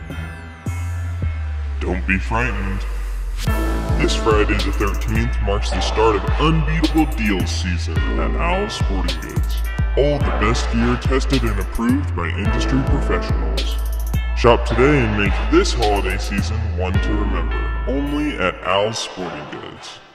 Don't be frightened. This Friday the 13th marks the start of unbeatable deals season at Owl's Sporting Goods. All the best gear tested and approved by industry professionals. Shop today and make this holiday season one to remember, only at Owl's Sporting Goods.